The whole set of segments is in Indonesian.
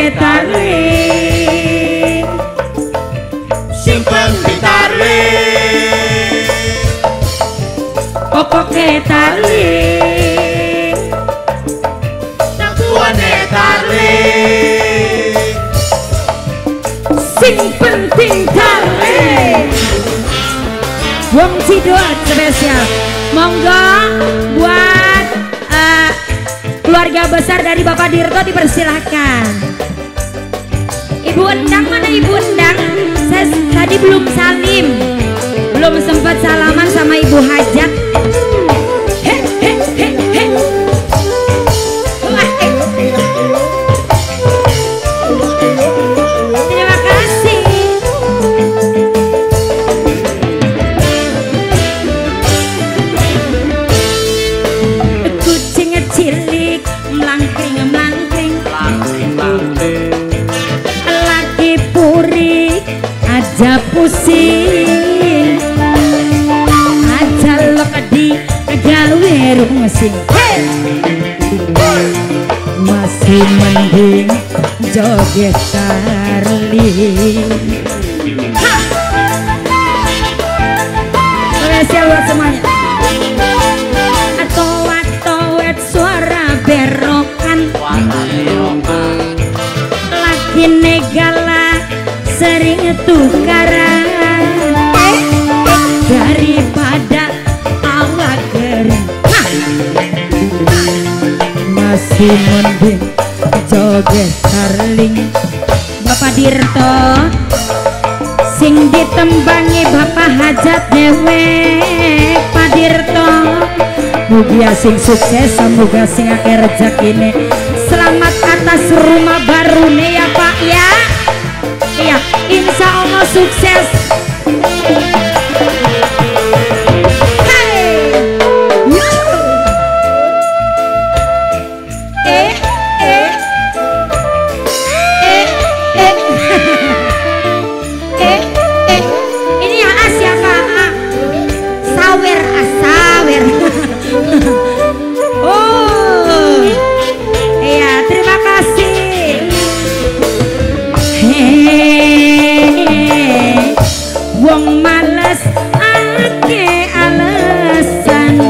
tarling simpen di tarling pokoke tarling tabuane tarling sing penting tarling. Wong Sidoarjo spesial monggo buat keluarga besar dari Bapak Dirto dipersilahkan. Ibu Endang mana Ibu Endang? Saya tadi belum salim, belum sempat salaman sama Ibu Hajat. Terima kasih. Kucing cilik melangkring melangkring lagi puri aja pusing aja lo di gawe rungsing masih mending joget tarling. Spesial buat semuanya. Atowet suara berokan lagi negala sering tukaran daripada awak kering masih mending joget tarling. Bapak Dirto sing ditembangi Bapak Hajat dewek Pak Dirto mugia sing sukses semoga sing akeh rezekine selamat atas rumah baru nih ya Pak ya. Iya insya Allah sukses. Wong males ake alasan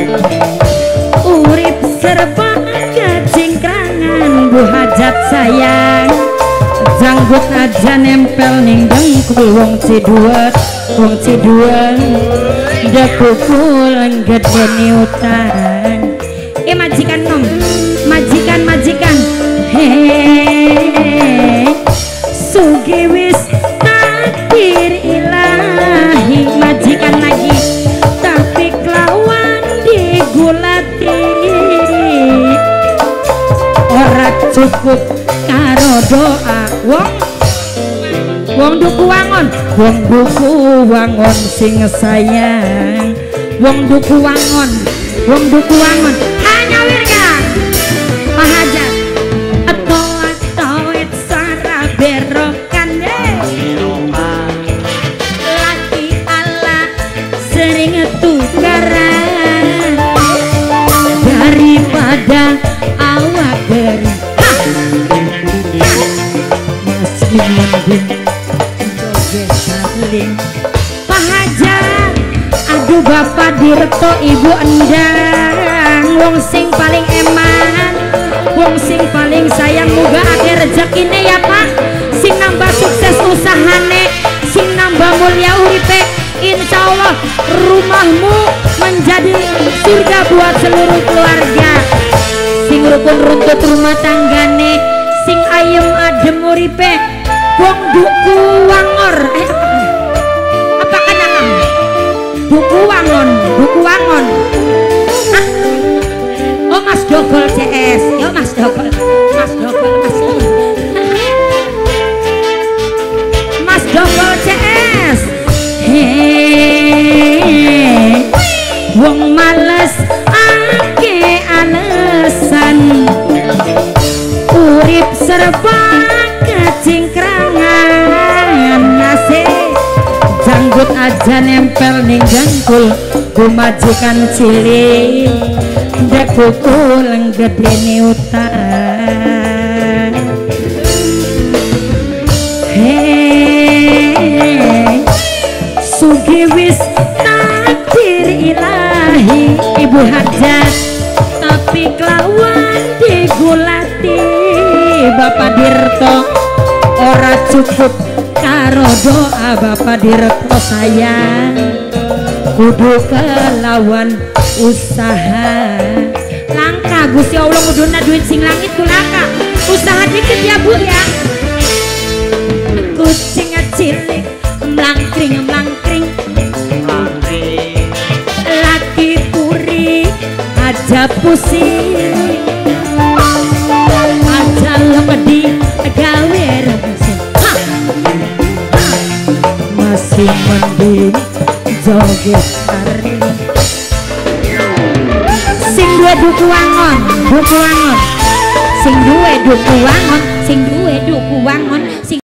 urip serba kecingkrangan Bu Hajat sayang janggut aja nempel ning dengkul wong Ciduet dekukul gede ni utang majikan nom majikan hehehe sugi wis takdir ilahi majikan lagi tapi kelawan digulati ora cukup karo doa wong duku wangon sing sayang wong duku wangon hanya wirga Pak Hajat atowet sara berokan laki ala sering tukaran daripada awak kering masih mending joget tarling. Pak Hajat aduh Bapak Dirto Ibu Endang wong sing paling eman wong sing paling sayang muga akhir rezekine ya Pak sing nambah sukses usahane sing nambah mulia uripe insya Allah rumahmu menjadi surga buat seluruh keluarga sing rukun runtut rumah tanggane sing ayem adem uripe wong duku wangor apa kan akang duku wangon oh Mas Dogol CS yo Mas Dogol CS hehehe wong males ake alasan urip serba kecingkrangan nasib janggut aja nempel ning jangkul kumajikan cilik ndek kukul gede ni utang iki wis takdir ilahi Ibu Hajat tapi kelawan digulati Bapak Dirto ora cukup karo doa Bapak Dirto sayang kudu kelawan usaha langka Gusti Allah nguduna duit sing langit kulaka usaha dikit ya Bu ya kucing cilik melangkring laki puri aja pusing aja lemedi gawe rebusin masih mending joget tari sing duwe duku wangon sing duwe duku wangon